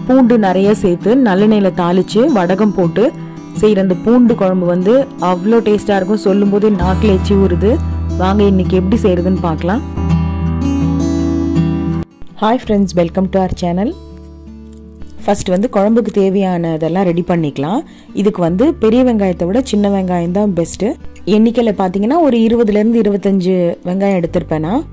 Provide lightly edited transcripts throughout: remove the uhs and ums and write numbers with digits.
பூண்டு நிறைய சேர்த்து நல்லெண்ணெயில் தாளித்து வடகம் போட்டு செய்கிற அந்த பூண்டு குழம்பு வந்து அவ்வளோ டேஸ்ட்டாக இருக்கும். சொல்லும் போதே நாக்கில் எச்சி ஊறுது. வாங்க இன்னைக்கு எப்படி செய்கிறதுன்னு பார்க்கலாம். Hi friends, welcome to our channel. First வந்து குழம்புக்கு தேவையானதெல்லாம் ரெடி பண்ணிக்கலாம். இதுக்கு வந்து பெரிய வெங்காயத்தை விட சின்ன வெங்காயம் தான் பெஸ்ட்டு. எண்ணிக்கையில் பார்த்தீங்கன்னா ஒரு 20லேருந்து 25 வெங்காயம் எடுத்திருப்பேன் நான்.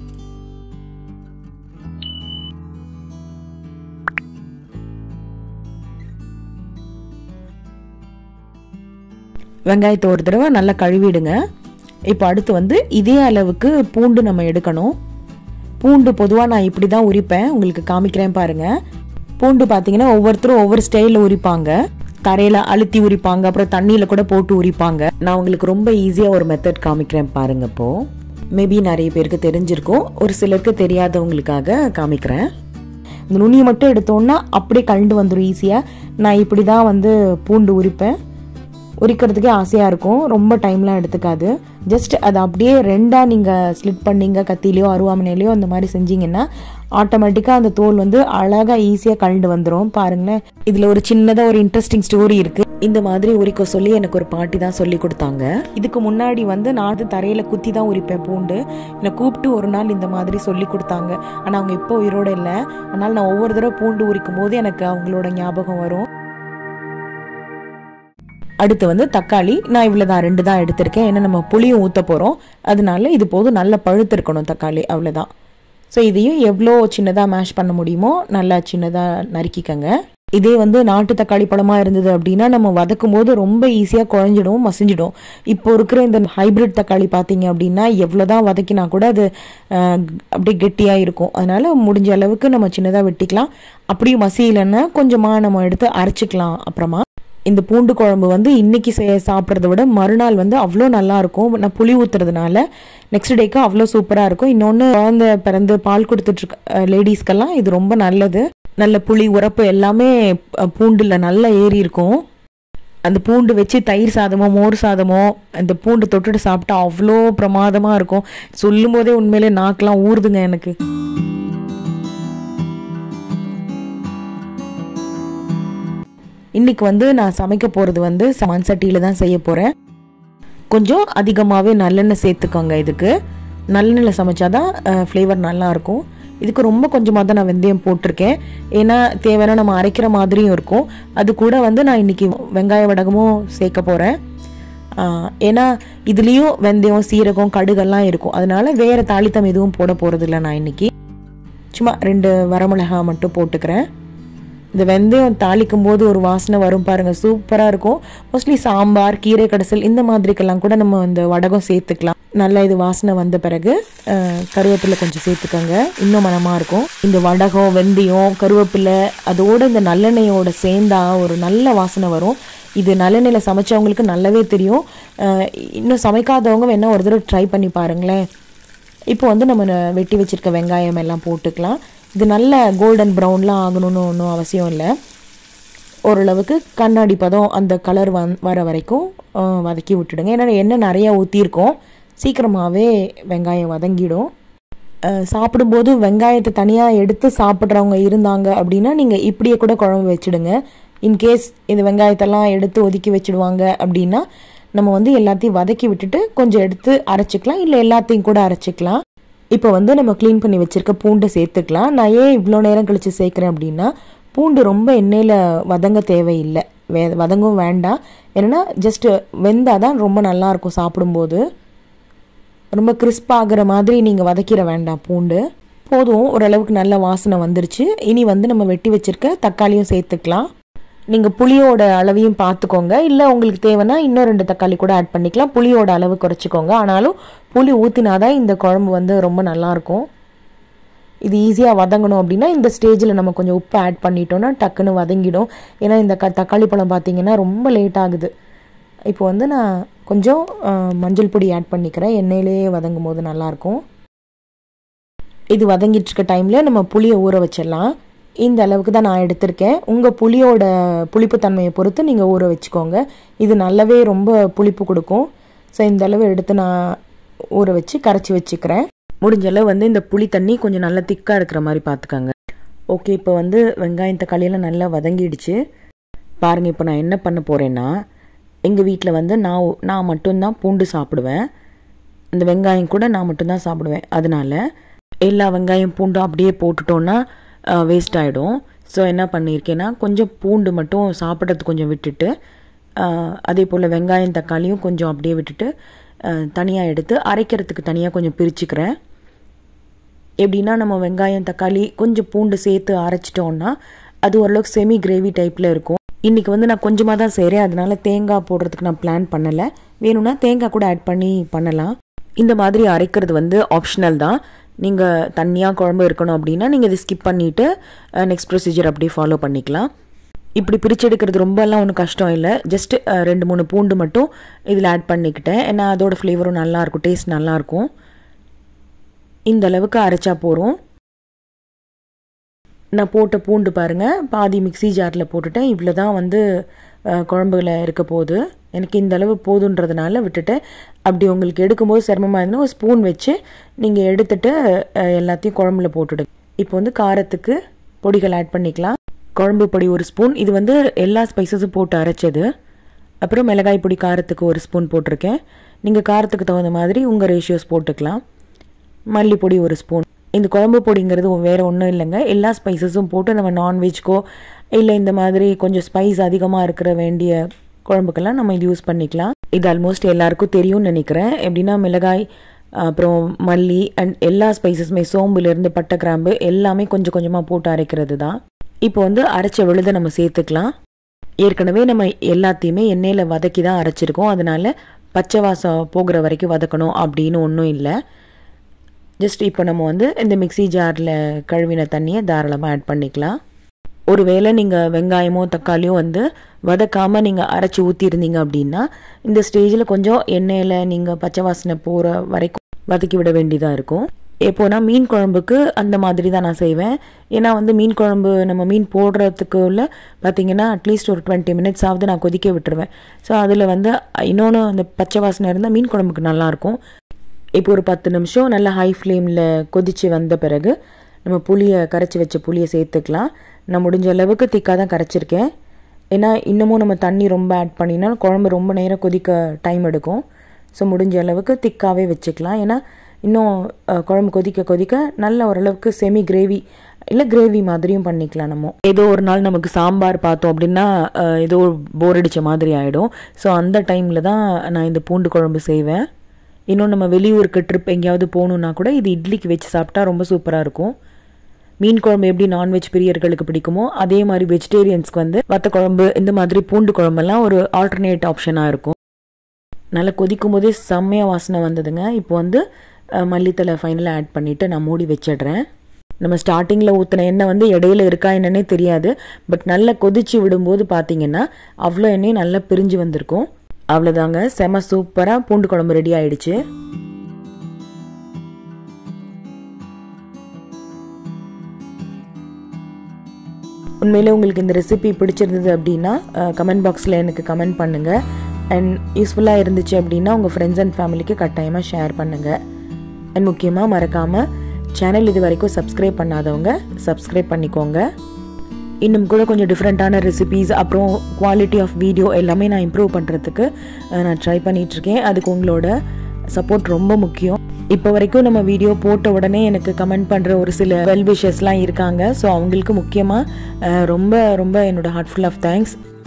வெங்காயத்தை ஒரு தடவை நல்லா கழுவிடுங்க. இப்போ அடுத்து வந்து இதே அளவுக்கு பூண்டு நம்ம எடுக்கணும். பூண்டு பொதுவாக நான் இப்படி தான் உரிப்பேன், உங்களுக்கு காமிக்கிறேன் பாருங்கள். பூண்டு பார்த்தீங்கன்னா ஒவ்வொருத்தரும் ஒவ்வொரு ஸ்டைலில் உரிப்பாங்க. தரையில் அழுத்தி உரிப்பாங்க, அப்புறம் தண்ணியில் கூட போட்டு உரிப்பாங்க. நான் உங்களுக்கு ரொம்ப ஈஸியாக ஒரு மெத்தட் காமிக்கிறேன் பாருங்க. இப்போது மேபி நிறைய பேருக்கு தெரிஞ்சிருக்கும், ஒரு சிலருக்கு தெரியாதவங்களுக்காக காமிக்கிறேன். இந்த நுனியை மட்டும் எடுத்தோன்னா அப்படியே கலண்டு வந்துடும் ஈஸியாக. நான் இப்படி தான் வந்து பூண்டு உரிப்பேன். உரிக்கிறதுக்கே ஆசையாக இருக்கும், ரொம்ப டைம்லாம் எடுத்துக்காது. ஜஸ்ட் அதை அப்படியே ரெண்டாக நீங்கள் ஸ்லிட் பண்ணிங்க கத்திலையோ அருவாமனையிலையோ அந்த மாதிரி செஞ்சிங்கன்னா ஆட்டோமேட்டிக்காக அந்த தோல் வந்து அழகாக ஈஸியாக கலண்டு வந்துடும். பாருங்களேன், இதில் ஒரு சின்னதாக ஒரு இன்ட்ரெஸ்டிங் ஸ்டோரி இருக்குது. இந்த மாதிரி உரிக்க சொல்லி எனக்கு ஒரு பாட்டி தான் சொல்லி கொடுத்தாங்க. இதுக்கு முன்னாடி வந்து நான் தரையில் குத்தி தான் உரிப்பேன் பூண்டு. என்னை கூப்பிட்டு ஒரு நாள் இந்த மாதிரி சொல்லி கொடுத்தாங்க. ஆனால் அவங்க இப்போ உயிரோடு இல்லை. அதனால் நான் ஒவ்வொரு தடவை பூண்டு உரிக்கும் போது எனக்கு அவங்களோட ஞாபகம் வரும். அடுத்து வந்து தக்காளி நான் இவ்வளோ தான் 2 தான் எடுத்திருக்கேன். ஏன்னா நம்ம புளியும் ஊற்ற போகிறோம், அதனால இது போதும். நல்லா பழுத்து இருக்கணும் தக்காளி, அவ்வளோதான். ஸோ இதையும் எவ்வளோ சின்னதாக மேஷ் பண்ண முடியுமோ நல்லா சின்னதாக நறுக்கிக்கங்க. இதே வந்து நாட்டு தக்காளி பழமாக இருந்தது அப்படின்னா நம்ம வதக்கும் போது ரொம்ப ஈஸியாக குழஞ்சிடும், மசிஞ்சிடும். இப்போ இருக்கிற இந்த ஹைப்ரிட் தக்காளி பார்த்தீங்க அப்படின்னா எவ்வளோதான் வதக்கினா கூட அது அப்படியே கெட்டியாக இருக்கும். அதனால முடிஞ்ச அளவுக்கு நம்ம சின்னதாக வெட்டிக்கலாம். அப்படியும் மசியலைன்னா கொஞ்சமாக நம்ம எடுத்து அரைச்சிக்கலாம். அப்புறமா இந்த பூண்டு குழம்பு வந்து இன்னைக்கு சாப்பிட்றத விட மறுநாள் வந்து அவ்வளோ நல்லா இருக்கும். நான் புளி ஊற்றுறதுனால நெக்ஸ்ட் டேக்கு அவ்வளோ சூப்பராக இருக்கும். இன்னொன்று குழந்தை பிறந்து பால் கொடுத்துட்ருக்க லேடிஸ்க்கெல்லாம் இது ரொம்ப நல்லது. நல்ல புளி உரப்பு எல்லாமே பூண்டில் நல்லா ஏறி இருக்கும். அந்த பூண்டு வச்சு தயிர் சாதமோ மோர் சாதமோ அந்த பூண்டு தொட்டுட்டு சாப்பிட்டா அவ்வளோ பிரமாதமாக இருக்கும். சொல்லும் போதே உண்மையிலே நாக்கெலாம் ஊறுதுங்க எனக்கு. இன்றைக்கி வந்து நான் சமைக்க போகிறது வந்து மண் சட்டியில் தான் செய்ய போகிறேன். கொஞ்சம் அதிகமாகவே நல்லெண்ணெய் சேர்த்துக்கோங்க. இதுக்கு நல்லெண்ணெயில் சமைச்சாதான் ஃப்ளேவர் நல்லாயிருக்கும். இதுக்கு ரொம்ப கொஞ்சமாக தான் நான் வெந்தயம் போட்டிருக்கேன். ஏன்னா தேவையான நம்ம அரைக்கிற மாதிரியும் இருக்கும். அது கூட வந்து நான் இன்றைக்கி வெங்காய வடகமும் சேர்க்க போகிறேன். ஏன்னா இதுலேயும் வெந்தயம் சீரகம் கடுகெல்லாம் இருக்கும். அதனால வேறு தாளித்தம் எதுவும் போட போகிறதில்ல. நான் இன்றைக்கி சும்மா 2 வரமிளகாய் மட்டும் போட்டுக்கிறேன். இந்த வெந்தயம் தாளிக்கும் போது ஒரு வாசனை வரும் பாருங்கள், சூப்பராக இருக்கும். மோஸ்ட்லி சாம்பார், கீரை கடைசல் இந்த மாதிரிக்கெல்லாம் கூட நம்ம இந்த வடகம் சேர்த்துக்கலாம். நல்லா இது வாசனை வந்த பிறகு கருவேப்பிலை கொஞ்சம் சேர்த்துக்கோங்க, இன்னும் மனமாக இருக்கும். இந்த வடகம் வெந்தயம் கருவேப்பிலை அதோட இந்த நல்லெண்ணெயோட சேர்ந்தா ஒரு நல்ல வாசனை வரும். இது நல்லெண்ணெயில் சமைச்சவங்களுக்கு நல்லாவே தெரியும். இன்னும் சமைக்காதவங்க வேணால் ஒரு தடவை ட்ரை பண்ணி பாருங்களேன். இப்போ வந்து நம்ம வெட்டி வச்சுருக்க வெங்காயம் எல்லாம் போட்டுக்கலாம். இது நல்ல கோல்டன் ப்ரௌன்லாம் ஆகணும்னு ஒன்றும் அவசியம் இல்லை. ஓரளவுக்கு கண்ணாடி பதம் அந்த கலர் வர வரைக்கும் வதக்கி விட்டுடுங்க. ஏன்னா எண்ணெய் நிறையா ஊற்றிருக்கோம், சீக்கிரமாகவே வெங்காயம் வதங்கிடும். சாப்பிடும்போது வெங்காயத்தை தனியாக எடுத்து சாப்பிட்றவங்க இருந்தாங்க அப்படின்னா நீங்கள் இப்படியே கூட குழம்பு வச்சுடுங்க. இன்கேஸ் இந்த வெங்காயத்தெல்லாம் எடுத்து ஒதுக்கி வச்சுடுவாங்க அப்படின்னா நம்ம வந்து எல்லாத்தையும் வதக்கி விட்டுட்டு கொஞ்சம் எடுத்து அரைச்சிக்கலாம், இல்லை எல்லாத்தையும் கூட அரைச்சிக்கலாம். இப்போ வந்து நம்ம க்ளீன் பண்ணி வச்சுருக்க பூண்டை சேர்த்துக்கலாம். நான் ஏன் இவ்வளோ நேரம் கழித்து சேர்க்குறேன் அப்படின்னா பூண்டு ரொம்ப எண்ணெயில் வதங்க தேவையில்லை, வதங்கவும் வேண்டாம். ஏன்னா ஜஸ்ட்டு வெந்தால் தான் ரொம்ப நல்லாயிருக்கும் சாப்பிடும்போது. ரொம்ப கிறிஸ்பாகிற மாதிரி நீங்கள் வதக்கிட வேண்டாம். பூண்டு போதும், ஓரளவுக்கு நல்ல வாசனை வந்துருச்சு. இனி வந்து நம்ம வெட்டி வச்சுருக்க தக்காளியும் சேர்த்துக்கலாம். நீங்கள் புளியோட அளவையும் பார்த்துக்கோங்க, இல்லை உங்களுக்கு தேவைன்னா இன்னும் 2 தக்காளி கூட ஆட் பண்ணிக்கலாம். புளியோட அளவு குறைச்சிக்கோங்க. ஆனாலும் புளி ஊற்றினாதான் இந்த குழம்பு வந்து ரொம்ப நல்லாயிருக்கும். இது ஈஸியாக வதங்கணும் அப்படின்னா இந்த ஸ்டேஜில் நம்ம கொஞ்சம் உப்பு ஆட் பண்ணிட்டோன்னா டக்குன்னு வதங்கிடும். ஏன்னா இந்த தக்காளி பழம் பார்த்திங்கன்னா ரொம்ப லேட் ஆகுது. இப்போ வந்து நான் கொஞ்சம் மஞ்சள் பொடி ஆட் பண்ணிக்கிறேன். எண்ணெயிலேயே வதங்கும் போது நல்லாயிருக்கும். இது வதங்கிட்டுருக்க டைமில் நம்ம புளியை ஊற வச்சிடலாம். இந்த அளவுக்கு தான் நான் எடுத்திருக்கேன். உங்கள் புளியோட புளிப்பு தன்மையை பொறுத்து நீங்கள் ஊற வச்சுக்கோங்க. இது நல்லாவே ரொம்ப புளிப்பு கொடுக்கும். ஸோ இந்த அளவு எடுத்து நான் ஊற வச்சு கரைச்சி வச்சுக்கிறேன். முடிஞ்ச அளவு வந்து இந்த புளி தண்ணி கொஞ்சம் நல்லா திக்காக இருக்கிற மாதிரி பார்த்துக்கோங்க. ஓகே, இப்போ வந்து வெங்காயம் தக்காளியெல்லாம் நல்லா வதங்கிடுச்சு பாருங்கள். இப்போ நான் என்ன பண்ண போகிறேன்னா, எங்கள் வீட்டில் வந்து நான் மட்டும்தான் பூண்டு சாப்பிடுவேன். இந்த வெங்காயம் கூட நான் மட்டும்தான் சாப்பிடுவேன். அதனால் எல்லா வெங்காயம் பூண்டும் அப்படியே போட்டுட்டோன்னா வேஸ்ட் ஆகிடும். ஸோ என்ன பண்ணியிருக்கேன்னா, கொஞ்சம் பூண்டு மட்டும் சாப்பிட்றதுக்கு கொஞ்சம் விட்டுட்டு, அதே போல் வெங்காயம் தக்காளியும் கொஞ்சம் அப்படியே விட்டுட்டு தனியாக எடுத்து அரைக்கிறதுக்கு தனியாக கொஞ்சம் பிரிச்சுக்கிறேன். எப்படின்னா, நம்ம வெங்காயம் தக்காளி கொஞ்சம் பூண்டு சேர்த்து அரைச்சிட்டோன்னா அது ஓரளவுக்கு செமி கிரேவி டைப்பில் இருக்கும். இன்றைக்கி வந்து நான் கொஞ்சமாக தான் செய்கிறேன், அதனால தேங்காய் போடுறதுக்கு நான் பிளான் பண்ணலை. வேணும்னா தேங்காய் கூட ஆட் பண்ணி பண்ணலாம். இந்த மாதிரி அரைக்கிறது வந்து ஆப்ஷனல் தான். நீங்கள் தனியாக குழம்பு இருக்கணும் அப்படின்னா நீங்கள் இதை ஸ்கிப் பண்ணிவிட்டு நெக்ஸ்ட் ப்ரொசீஜர் அப்படியே ஃபாலோ பண்ணிக்கலாம். இப்படி பிரித்து எடுக்கிறது ரொம்பலாம் ஒன்றும் கஷ்டம் இல்லை. ஜஸ்ட்டு 2-3 பூண்டு மட்டும் இதில் ஆட் பண்ணிக்கிட்டேன். ஏன்னா அதோட ஃப்ளேவரும் நல்லாயிருக்கும், டேஸ்ட் நல்லாயிருக்கும். இந்த அளவுக்கு அரைச்சா போகிறோம். நான் போட்ட பூண்டு பாருங்கள், பாதி மிக்ஸி ஜாரில் போட்டுட்டேன். இவ்வளோ தான் வந்து குழம்புல இருக்க போகுது. எனக்கு இந்த அளவு போதுன்றதுனால விட்டுட்டு, அப்படி உங்களுக்கு எடுக்கும்போது சிரமமாக இருந்தால் ஒரு ஸ்பூன் வச்சு நீங்கள் எடுத்துட்டு எல்லாத்தையும் குழம்புல போட்டுடு. இப்போ வந்து காரத்துக்கு பொடிகள் ஆட் பண்ணிக்கலாம். குழம்பு பொடி 1 ஸ்பூன், இது வந்து எல்லா ஸ்பைசஸும் போட்டு அரைச்சது. அப்புறம் மிளகாய் பொடி காரத்துக்கு 1 ஸ்பூன் போட்டிருக்கேன். நீங்கள் காரத்துக்கு தகுந்த மாதிரி உங்கள் ரேஷியோஸ் போட்டுக்கலாம். மல்லிப்பொடி 1 ஸ்பூன். இந்த குழம்பு பொடிங்கிறது வேறு ஒன்றும் இல்லைங்க, எல்லா ஸ்பைசஸும் போட்டு நம்ம நான்வெஜ்க்கோ இல்லை இந்த மாதிரி கொஞ்சம் ஸ்பைஸ் அதிகமாக இருக்கிற வேண்டிய குழம்புக்கெல்லாம் நம்ம இது யூஸ் பண்ணிக்கலாம். இது ஆல்மோஸ்ட் எல்லாருக்கும் தெரியும்னு நினைக்கிறேன். எப்படின்னா மிளகாய், அப்புறம் மல்லி அண்ட் எல்லா ஸ்பைசஸுமே, சோம்புலேருந்து பட்டை கிராம்பு எல்லாமே கொஞ்சம் கொஞ்சமாக போட்டு அரைக்கிறது தான். இப்போ வந்து அரைச்ச விழுதை நம்ம சேர்த்துக்கலாம். ஏற்கனவே நம்ம எல்லாத்தையுமே எண்ணெயில் வதக்கி தான் அரைச்சிருக்கோம். அதனால பச்சை வாசம் போகிற வரைக்கும் வதக்கணும் அப்படின்னு ஒன்றும் இல்லை. ஜஸ்ட் இப்போ நம்ம வந்து இந்த மிக்ஸி ஜாரில் கழுவின தண்ணியை தாராளமாக ஆட் பண்ணிக்கலாம். ஒருவேளை நீங்கள் வெங்காயமோ தக்காளியோ வந்து வதக்காமல் நீங்கள் அரைச்சி ஊற்றிருந்தீங்க அப்படின்னா இந்த ஸ்டேஜில் கொஞ்சம் எண்ணெயில் நீங்கள் பச்சை வாசனை போகிற வரைக்கும் வதக்கி விட வேண்டியதாக இருக்கும். எப்போனா மீன் குழம்புக்கு அந்த மாதிரி தான் நான் செய்வேன். ஏன்னா வந்து மீன் குழம்பு நம்ம மீன் போடுறதுக்குள்ள பார்த்திங்கன்னா அட்லீஸ்ட் ஒரு 20 minutes ஆகுது நான் கொதிக்க விட்டுருவேன். ஸோ அதில் வந்து இன்னொன்று அந்த பச்சை வாசனை இருந்தால் மீன் குழம்புக்கு நல்லாயிருக்கும். இப்போ ஒரு 10 நிமிஷம் நல்லா ஹை ஃப்ளேமில் கொதித்து வந்த பிறகு நம்ம கரைச்சி வச்ச புளியை சேர்த்துக்கலாம். நான் முடிஞ்ச அளவுக்கு திக்காக தான் கரைச்சிருக்கேன். ஏன்னா இன்னமும் நம்ம தண்ணி ரொம்ப ஆட் பண்ணினா குழம்பு ரொம்ப நேரம் கொதிக்க டைம் எடுக்கும். ஸோ முடிஞ்ச அளவுக்கு திக்காகவே வச்சுக்கலாம். ஏன்னா இன்னும் குழம்பு கொதிக்க கொதிக்க நல்ல ஓரளவுக்கு செமி கிரேவி இல்லை கிரேவி மாதிரியும் பண்ணிக்கலாம். நம்ம ஏதோ ஒரு நாள் நமக்கு சாம்பார் பார்த்தோம் அப்படின்னா ஏதோ போர் அடித்த மாதிரி ஆகிடும். ஸோ அந்த டைமில் தான் நான் இந்த பூண்டு குழம்பு செய்வேன். இன்னும் நம்ம வெளியூருக்கு ட்ரிப் எங்கேயாவது போகணுன்னா கூட இது இட்லிக்கு வச்சு சாப்பிட்டா ரொம்ப சூப்பராக இருக்கும். மீன் குழம்பு எப்படி நான்வெஜ் பிரியர்களுக்கு பிடிக்குமோ அதே மாதிரி வெஜிடேரியன்ஸ்க்கு வந்து வத்த குழம்பு இந்த மாதிரி பூண்டு குழம்பெல்லாம் ஒரு ஆல்டர்னேட் ஆப்ஷனாக இருக்கும். நல்லா கொதிக்கும் போதே செம்மையாக வாசனை வந்ததுங்க. இப்போ வந்து மல்லித்தலை ஃபைனலாக ஆட் பண்ணிவிட்டு நான் மூடி வச்சிடுறேன். நம்ம ஸ்டார்டிங்கில் ஊற்றின எண்ணெய் வந்து இடையில இருக்கா என்னன்னே தெரியாது. பட் நல்லா கொதிச்சு விடும்போது பார்த்தீங்கன்னா அவ்வளோ எண்ணெய் நல்லா பிரிஞ்சு வந்திருக்கும். அவ்வளோதாங்க, செம சூப்பராக பூண்டு குழம்பு ரெடி ஆயிடுச்சு. உண்மையிலே உங்களுக்கு இந்த ரெசிபி பிடிச்சிருந்தது அப்படின்னா கமெண்ட் பாக்ஸில் எனக்கு கமெண்ட் பண்ணுங்கள். அண்ட் யூஸ்ஃபுல்லாக இருந்துச்சு அப்படின்னா உங்கள் ஃப்ரெண்ட்ஸ் அண்ட் ஃபேமிலிக்கு கட்டாயமாக ஷேர் பண்ணுங்கள். அண்ட் முக்கியமாக மறக்காமல் சேனல் இது வரைக்கும் சப்ஸ்கிரைப் பண்ணாதவங்க சப்ஸ்கிரைப் பண்ணிக்கோங்க. இன்னும் கூட கொஞ்சம் டிஃப்ரெண்ட்டான ரெசிபீஸ் அப்புறம் குவாலிட்டி ஆஃப் வீடியோ எல்லாமே நான் இம்ப்ரூவ் பண்ணுறதுக்கு நான் ட்ரை பண்ணிகிட்ருக்கேன். அதுக்கு உங்களோட சப்போர்ட் ரொம்ப முக்கியம். இப்போ வரைக்கும் நம்ம வீடியோ போட்ட உடனே எனக்கு கமெண்ட் பண்ணுற ஒரு சில வெல் விஷஸ்லாம் இருக்காங்க. ஸோ அவங்களுக்கு முக்கியமாக ரொம்ப ரொம்ப என்னோட ஹார்ட்ஃபுல் ஆஃப் தேங்க்ஸ்.